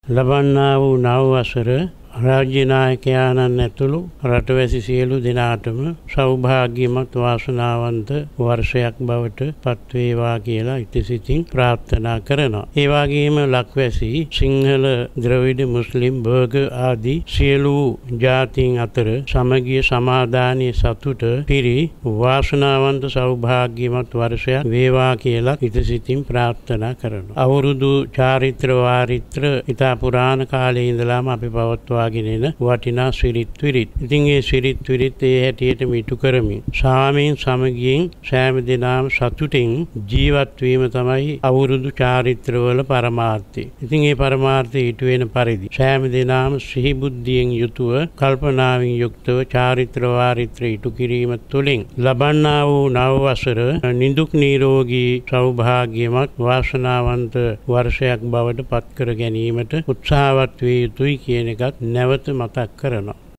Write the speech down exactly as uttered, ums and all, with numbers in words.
ලබන්නා වූ නව වසර රාජ්‍ය නායකයාණන් ඇතුළු රටවැසි සියලු දෙනාටම සෞභාග්‍යමත් වාසනාවන්ත වර්ෂයක් බවට පත්වේවා කියලා ඉතිසිතින් ප්‍රාර්ථනා කරනවා. ඒ වගේම ලක්වැසි සිංහල, ද්‍රවිඩ, මුස්ලිම්, බර්ග ආදී සියලු ජාතීන් අතර සමගිය, සමාදානයේ සතුට පිරි වාසනාවන්ත සෞභාග්‍යමත් වර්ෂයක් වේවා කියලා ඉතිසිතින් ප්‍රාර්ථනා කරනවා. අවුරුදු චාරිත්‍ර වාරිත්‍ර ඉතා පුරාණ කාලේ ඉඳලාම අපි පවත්වා ගෙන වටිනා සිරිත් විරිත්. ඉතින් ඒ සිරිත් විරිත් ඒ හැටියට මිටු කරමින් සාමයෙන් සමගියෙන් සෑම දිනම සතුටින් ජීවත් වීම තමයි අවුරුදු චාරිත්‍රවල පරමාර්ථය. ඉතින් ඒ පරමාර්ථය ඊට වෙන පරිදි සෑම දිනම සිහි බුද්ධියෙන් යුතුව, කල්පනාවෙන් යුක්තව චාරිත්‍ර වාරිත්‍ර ඉටු කිරීම තුළින් ලබන්නා වූ නව වසර නිදුක් නිරෝගී සෞභාග්‍යමත් වාසනාවන්ත වර්ෂයක් බවට පත් කර ගැනීමට උත්සාහවත් විය යුතුයි කියන එකත් නැවත මතක් කරනවා.